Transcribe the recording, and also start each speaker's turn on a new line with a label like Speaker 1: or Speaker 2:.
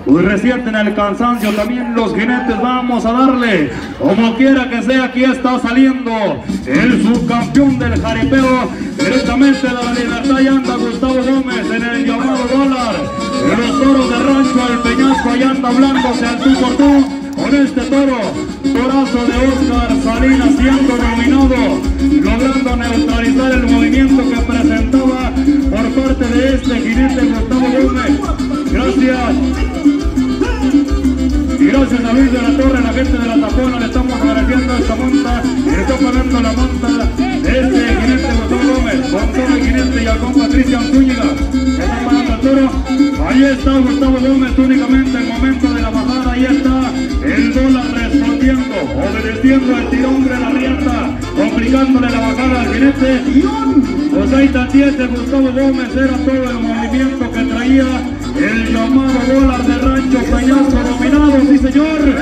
Speaker 1: pues resienten el cansancio también los jinetes. Vamos a darle, como quiera que sea, aquí está saliendo el subcampeón del jaripeo, directamente de la Libertad. Y anda Gustavo Gómez en el llamado dólar. En los toros de Rancho El Peñasco, allá anda hablándose al tú por tú con este toro, torazo de Oscar Salinas, siendo dominado, logrando neutralizar el movimiento que presentaba por parte de este jinete Gustavo Gómez. Gracias. Y gracias a Luis de la Torre, la gente de la Tapona, le estamos agradeciendo esta monta, le está pagando la monta de este jinete Gustavo Gómez, con todo el jinete y al compa Cristian Zúñiga, que está pagando el toro. Ahí está Gustavo Gómez únicamente en el momento de la bajada. Ahí está el dólar respondiendo, obedeciendo el tirón de la riata, complicándole la bajada al jinete. Pues ahí también de Gustavo Gómez era todo el movimiento que traía el llamado dólar de Rancho Peñasco, dominado, sí señor,